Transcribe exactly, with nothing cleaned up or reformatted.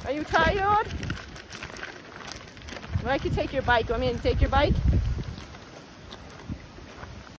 Are you tired? Well, I could take your bike. Want me to take your bike?